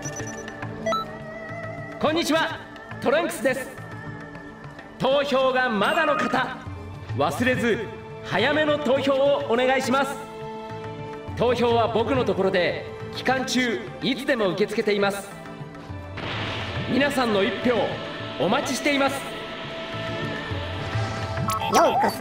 こんにちは、トランクスです。投票がまだの方、忘れず早めの投票をお願いします。投票は僕のところで期間中いつでも受け付けています。皆さんの一票お待ちしています。 ようこそ。